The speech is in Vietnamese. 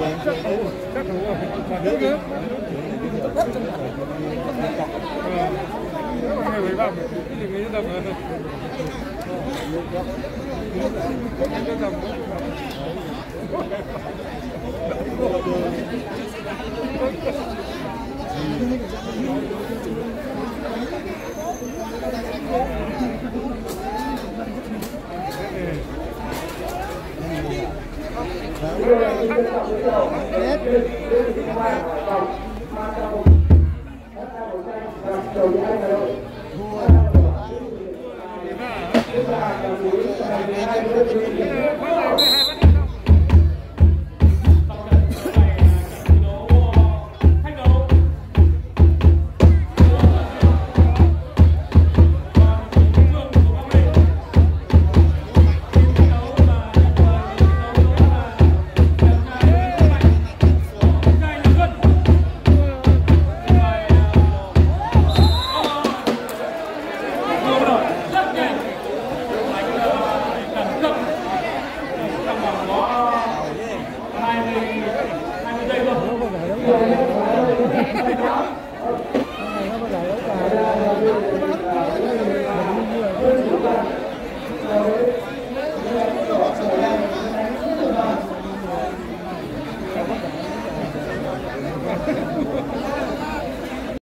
Chắc đúng rồi. Nước nước. Ngày mới vào thì nghĩ tầm Hãy subscribe cho kênh Ghiền Mì Gõ để không bỏ lỡ những video hấp dẫn.